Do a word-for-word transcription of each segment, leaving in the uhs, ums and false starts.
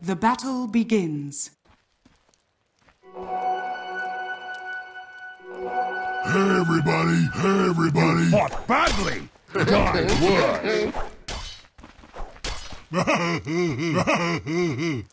The battle begins. Hey everybody! Hey everybody! You fought badly! Die worse!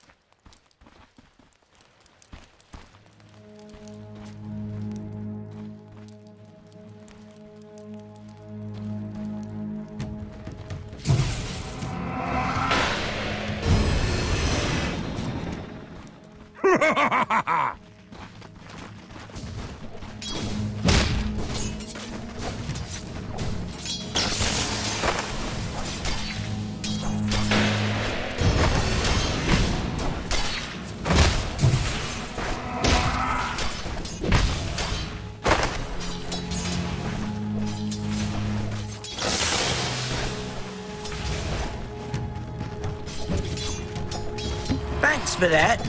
Thanks for that.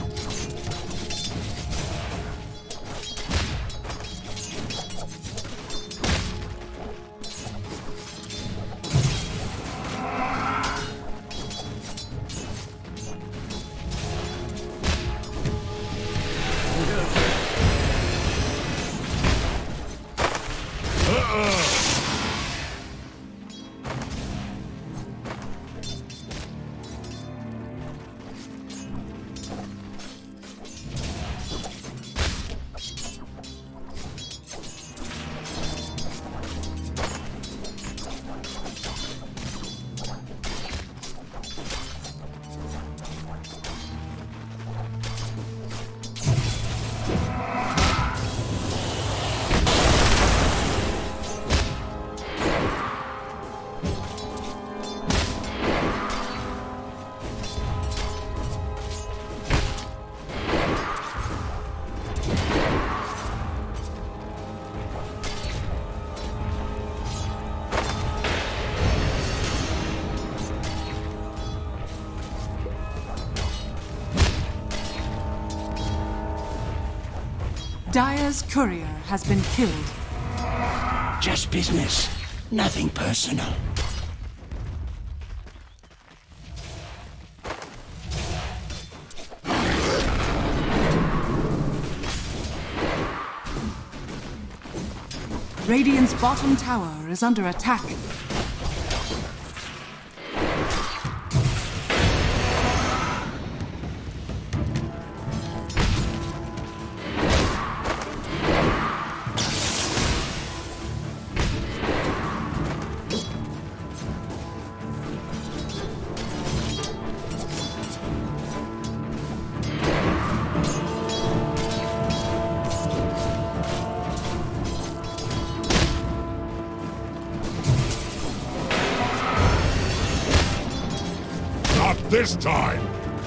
Dire's courier has been killed. Just business. Nothing personal. Radiant's bottom tower is under attack. This time!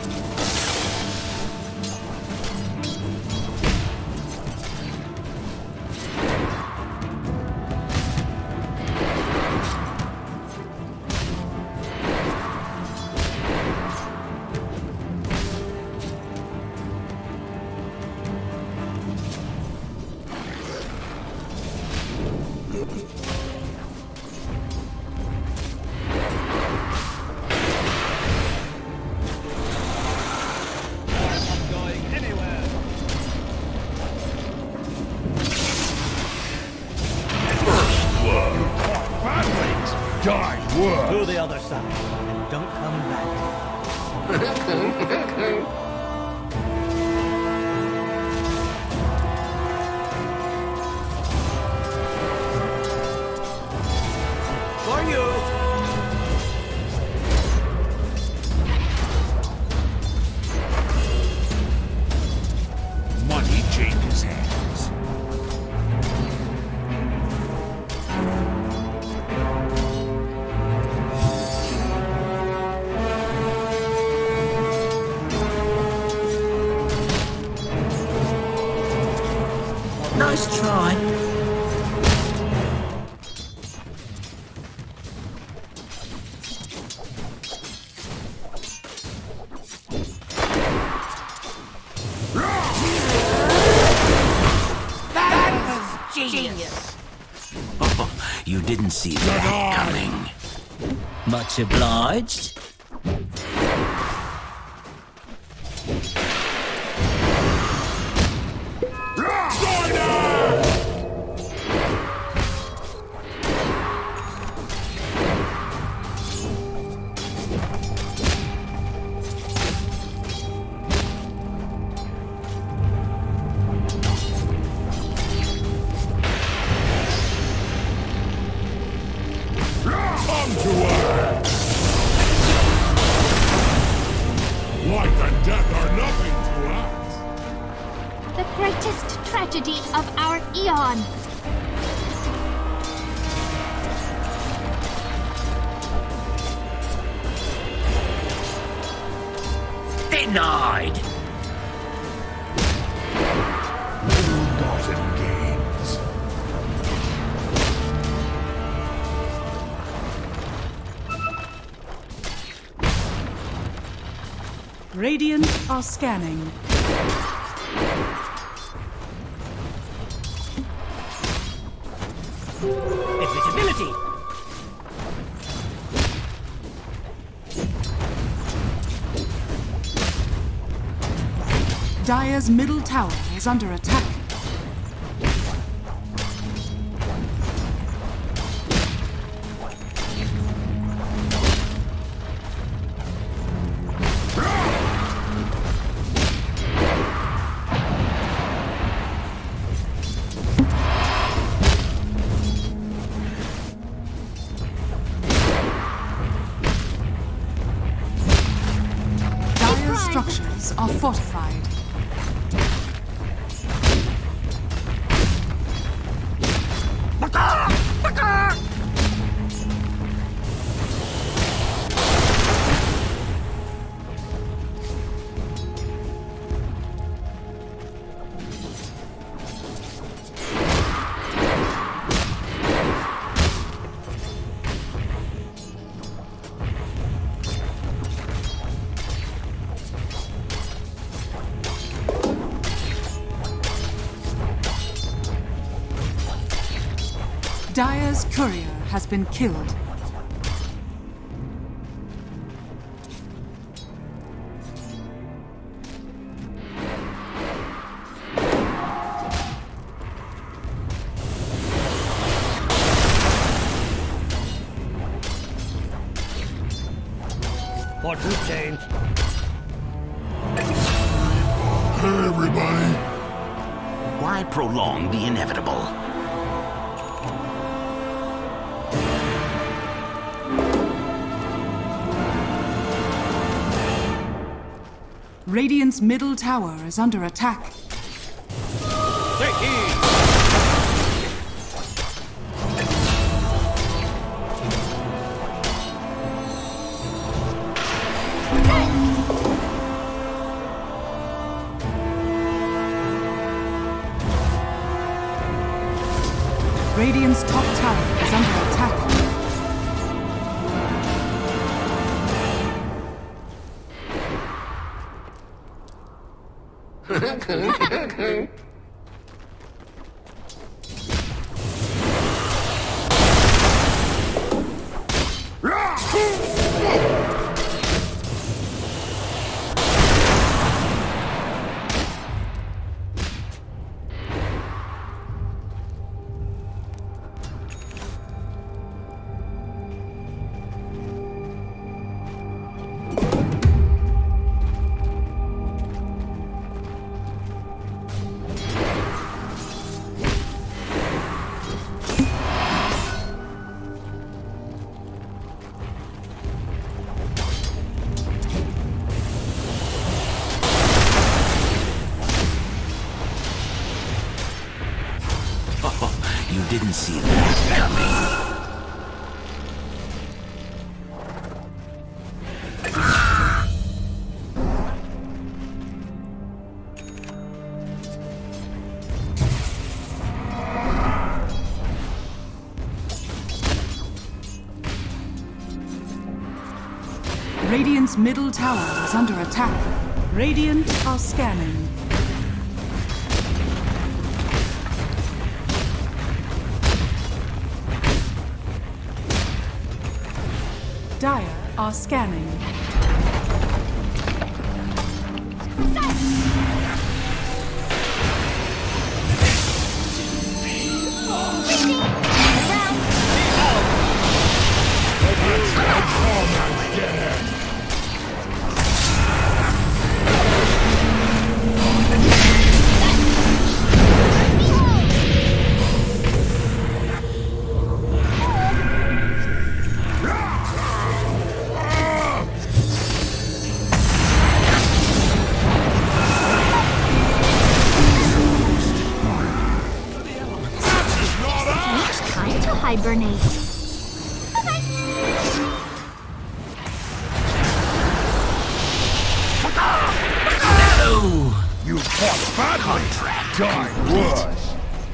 To the other side, and don't come back. For you! Money changes hands. Nice try. That was genius. Oh, you didn't see that coming. Much obliged. Life and death are nothing to us. The greatest tragedy of our eon. Denied! Ill-gotten gains. Radiant are scanning. Invisibility! Dire's middle tower is under attack. Dire's structures are fortified. Dire's courier has been killed. Fortune change. Hey, everybody. Why prolong the inevitable? Radiant's middle tower is under attack. Take heed! Radiant's top tower is under attack. You didn't see that coming. Radiant's middle tower is under attack. Radiant are scanning. Dire are scanning. You fought badly. Contract Died worse.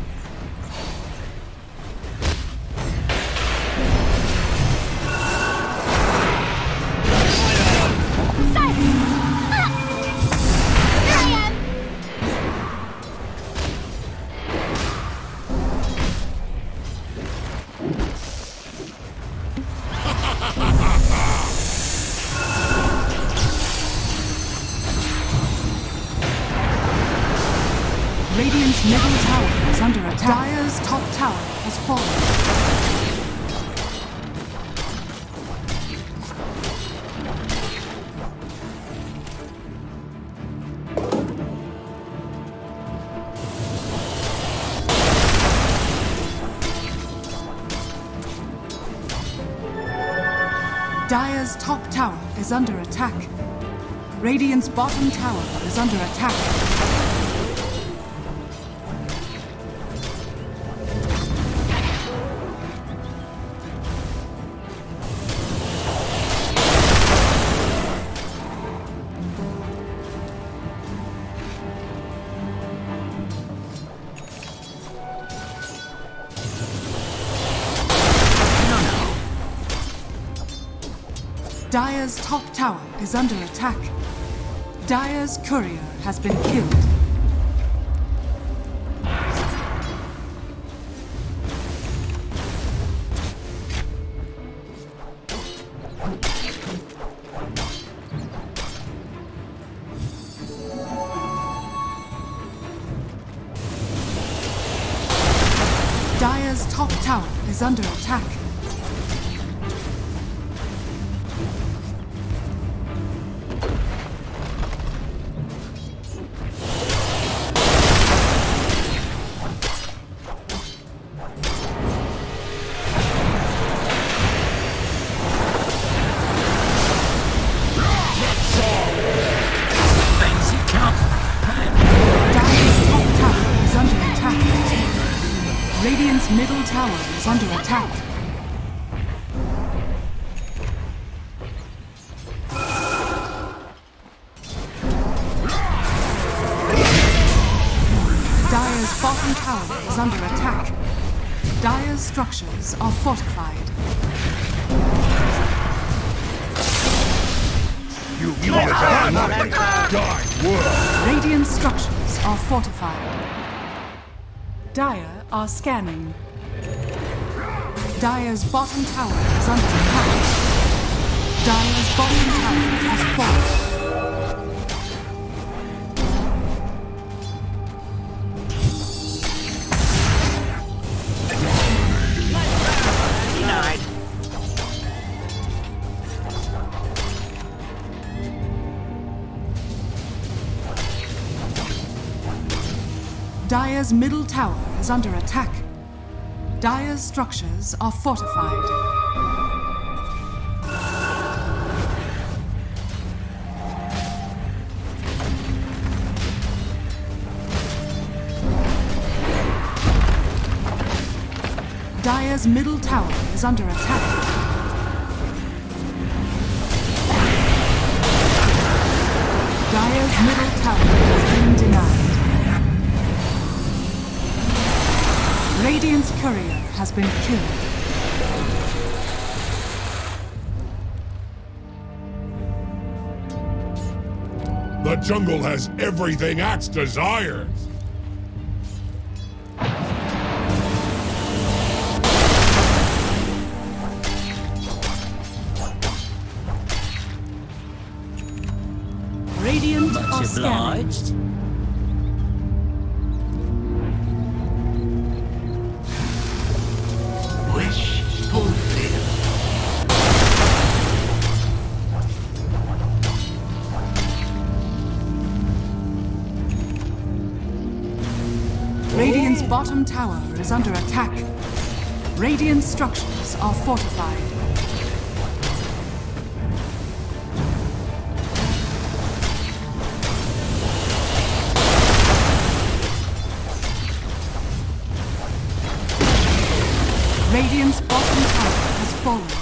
Radiant's middle tower is under attack. Dire's top tower has fallen. Dire's top tower is under attack. Radiant's bottom tower is under attack. Dire's top tower is under attack. Dire's courier has been killed. Dire's top tower is under attack. Radiant's middle tower is under attack. Dire's bottom tower is under attack. Dire's structures are fortified. You fought badly. Died worse. Radiant structures are fortified. Dire are scanning. Dire's bottom tower is under attack. Dire's bottom tower has fallen. Denied. Dire's middle tower is under attack. Dire's structures are fortified. Dire's middle tower is under attack. Dire's middle tower has been denied. Radiant's courier has been killed. The jungle has everything Axe desires. Radiant are Much scanning. obliged. Wish fulfilled. Radiant's bottom tower is under attack. Radiant structures are fortified. Radiant's bottom tower has fallen.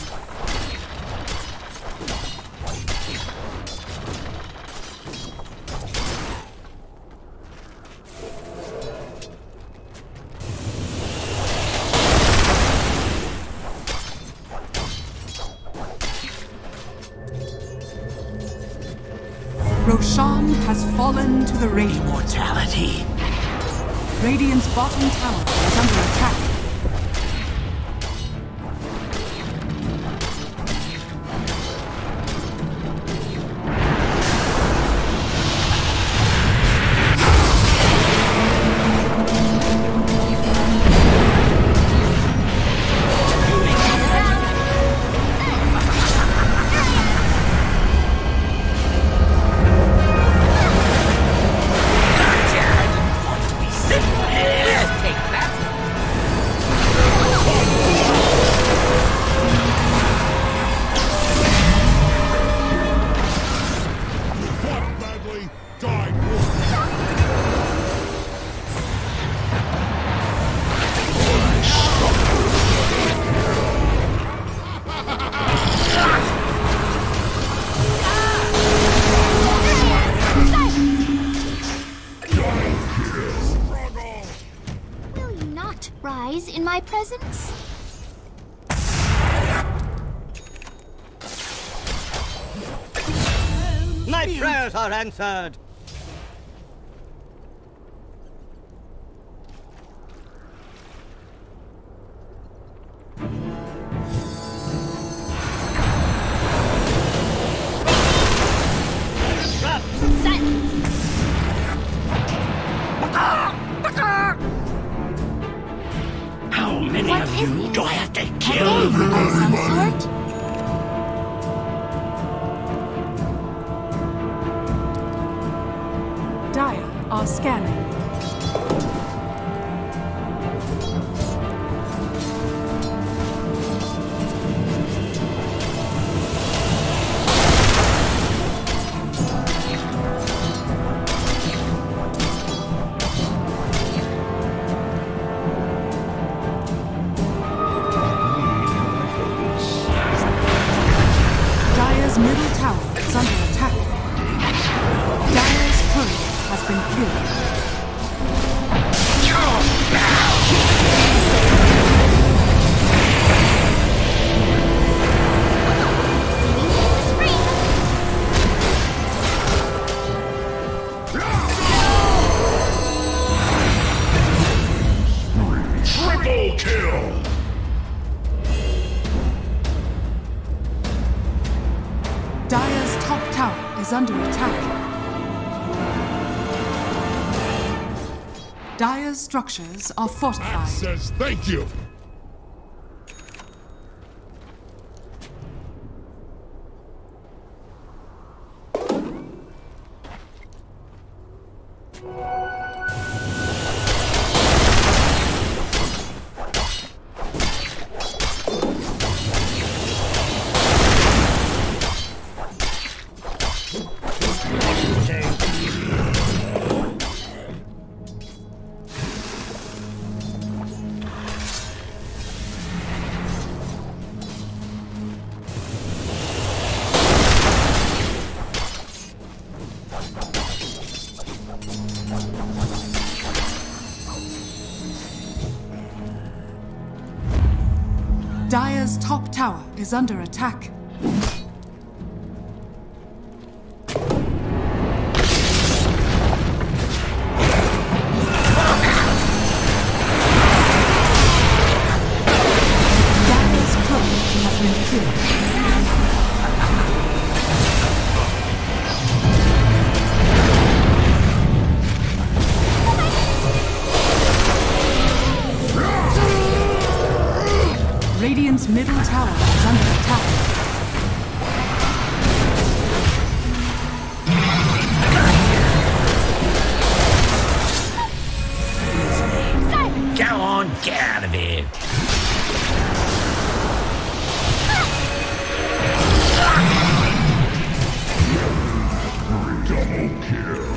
Roshan has fallen to the Radiant. Mortality. Radiant's bottom tower is under attack. Rise in my presence? My prayers are answered. How many What of is you this? do I have to A kill? game of some sort? Dire are scanning. Dire's middle tower is under attack. Dire's courier has been killed. Triple kill! Dire's top tower is under attack. Dire's structures are fortified. Says thank you! Dire's top tower is under attack. Dire's courier has been killed. Radiant's middle tower is under attack. Go on, get out of here. Double kill!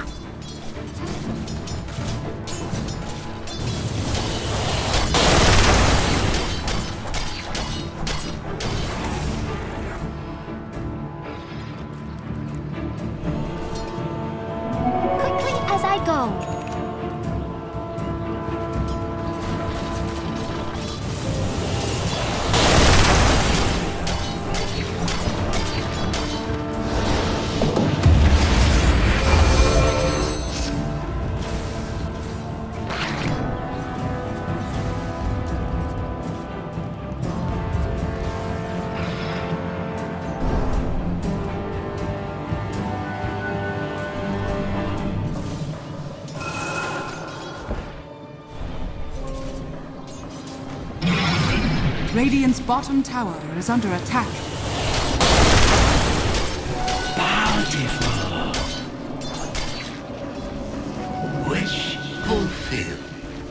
Quickly as I go. Radiant's bottom tower is under attack. Bountiful. Wish fulfilled.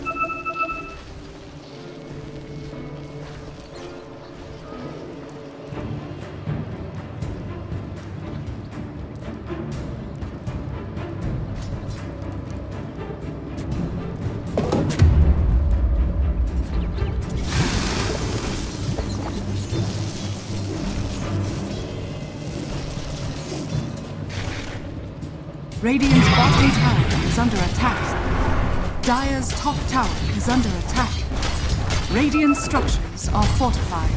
Radiant's bottom tower is under attack. Dire's top tower is under attack. Radiant structures are fortified.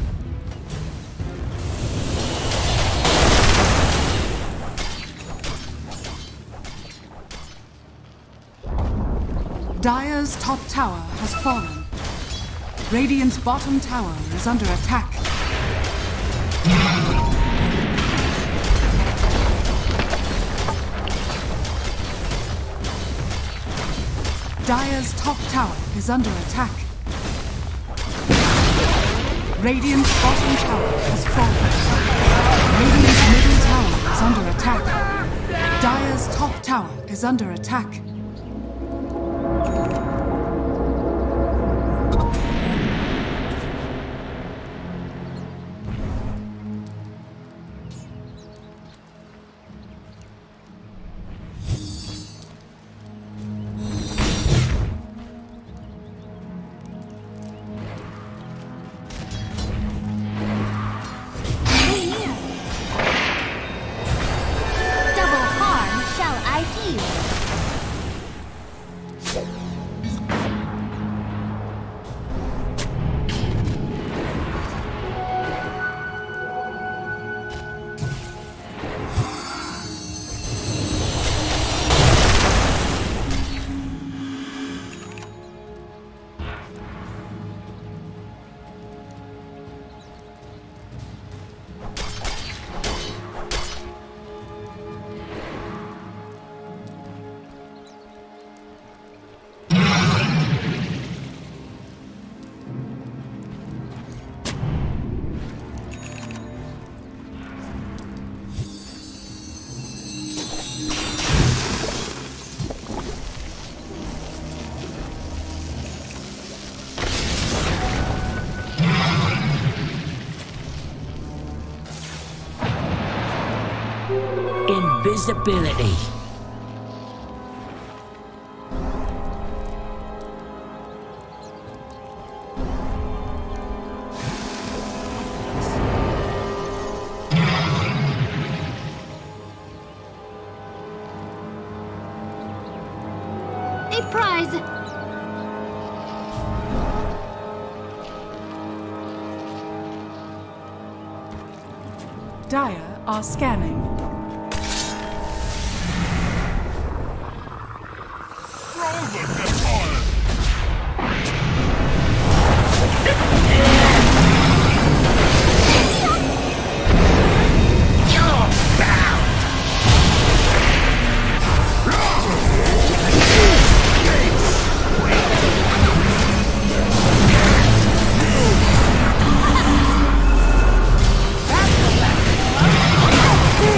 Dire's top tower has fallen. Radiant's bottom tower is under attack. Dire's top tower is under attack. Radiant's bottom tower has fallen. Radiant's middle tower is under attack. Dire's top tower is under attack. Invisibility. A prize! Dire are scanning. That's the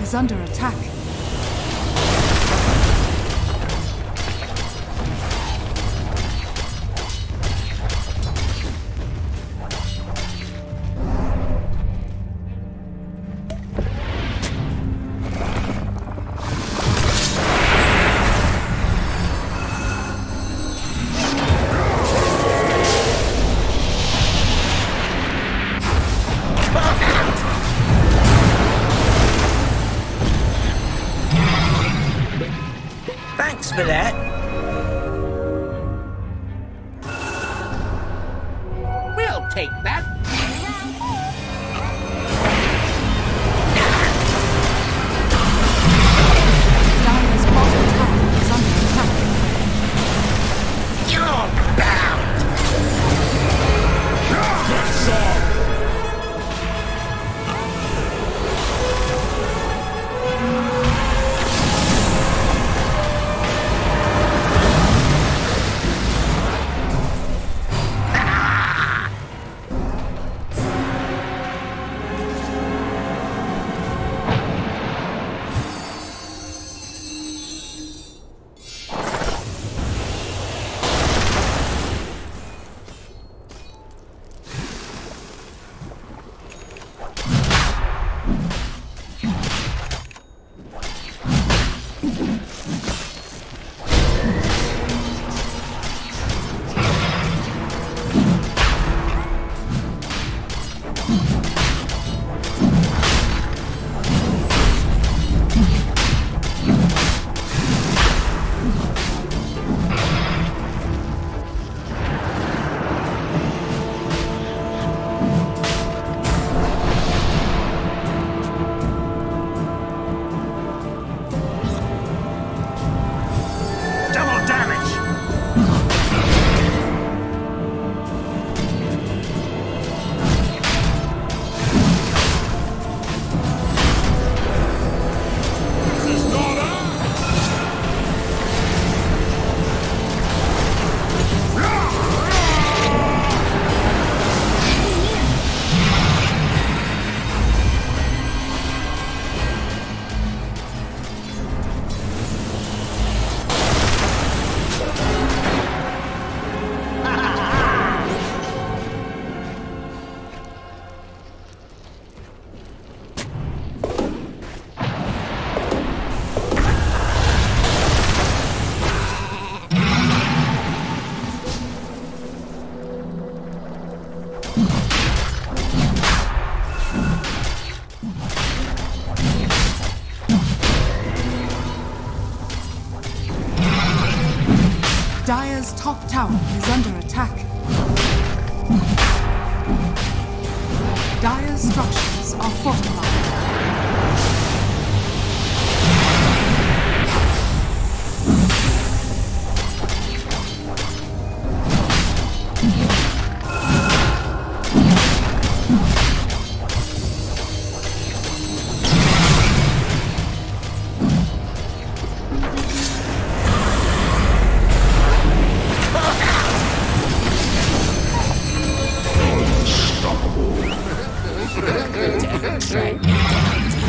is under attack. Thanks for that. We'll take that. Dire's bottom tower is under attack. You're bound. That's all. Dire's top tower is under attack. Dire's structures are fortified. Try me.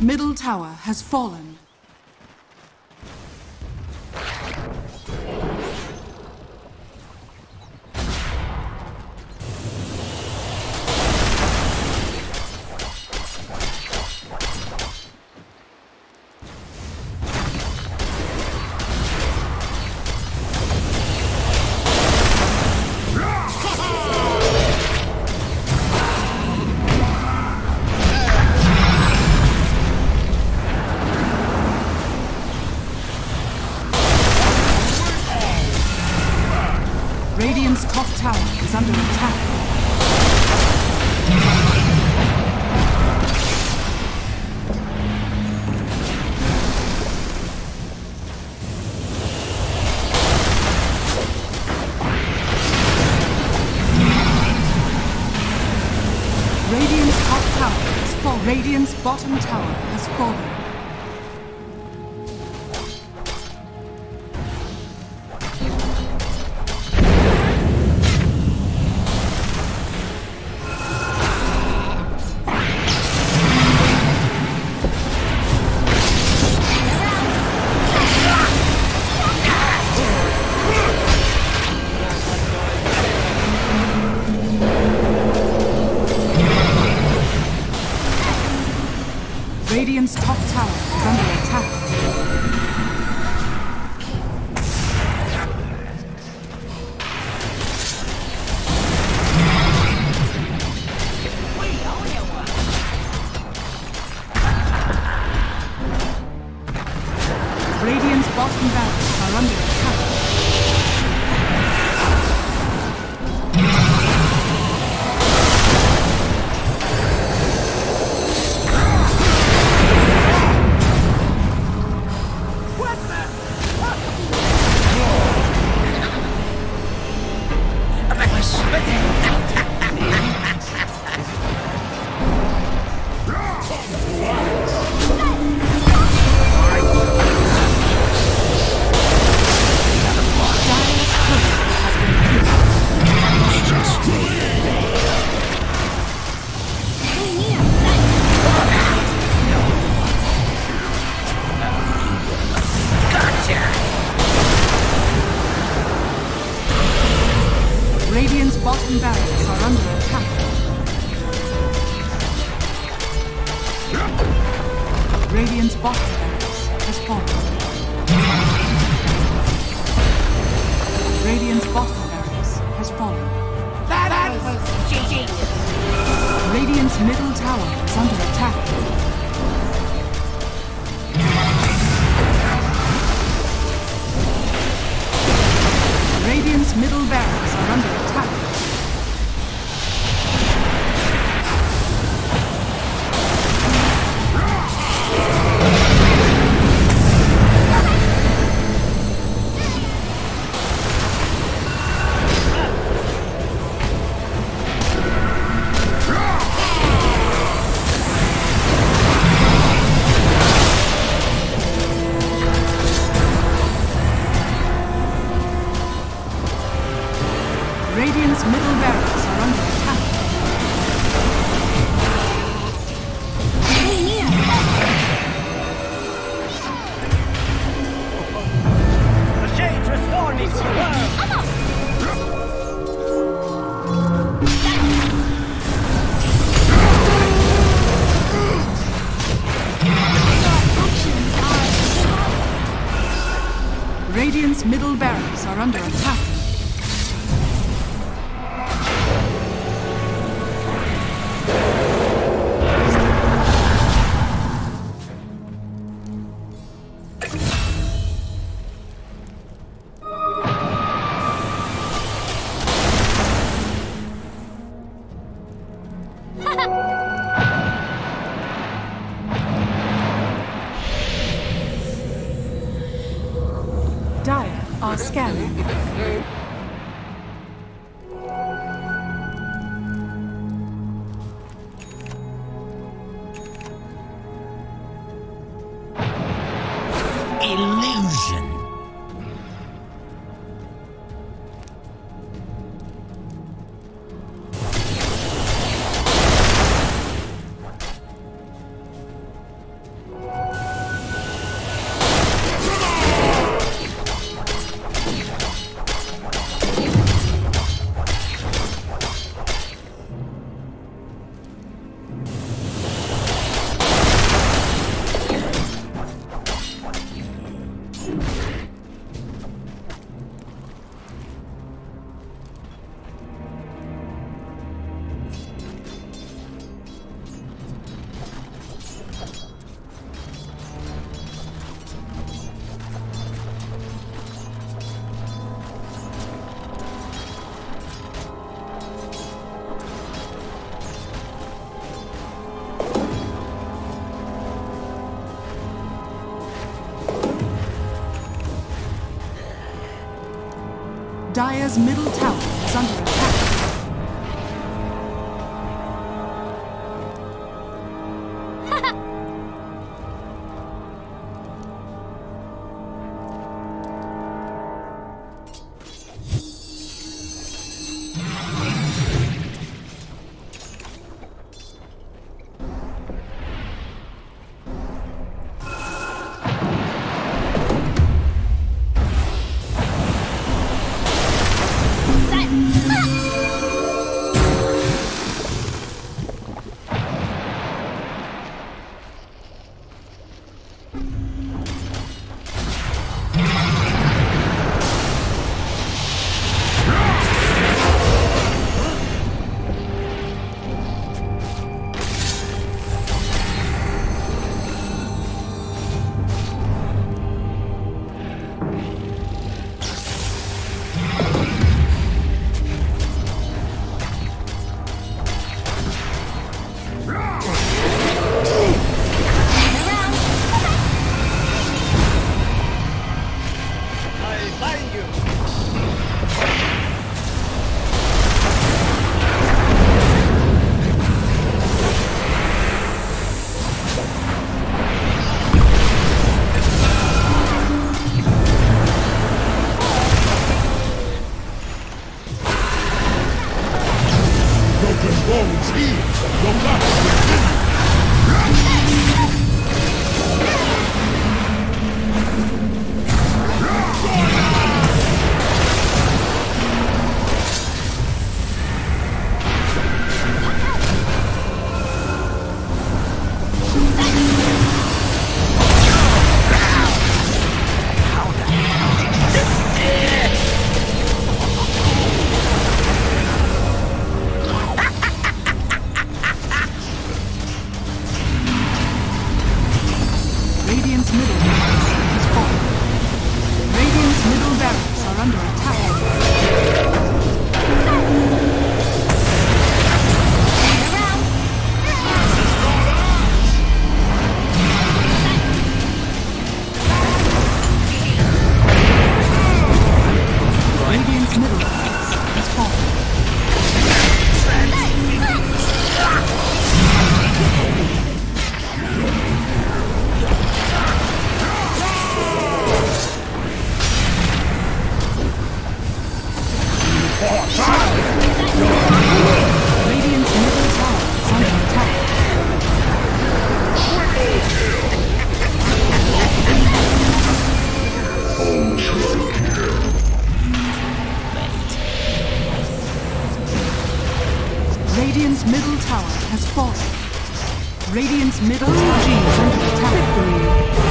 middle tower has fallen. Radiant's top tower is under attack. Radiant's top tower has fallen. Radiant's bottom tower has fallen. Radiant's top tower is under attack. Radiant's bottom barracks are under attack. Radiant's bottom barracks are under attack. Radiant's bottom barracks has fallen. Radiant's bottom barracks has fallen. That was cheating. Radiant's middle tower is under attack. Radiant's middle barracks are under attack. Radiant's middle barracks are under attack. The shades restore me to the world! Radiant's middle barracks are under attack. Dire are scanning. Illusion. Dire's middle tower is under attack. Radiant's middle barracks has fallen. Radiant's middle barracks are under attack. Radiant's middle barracks has fallen. Radiant's middle tower is under attack. Radiant's middle tower has fallen. Radiant's middle tower is under attack.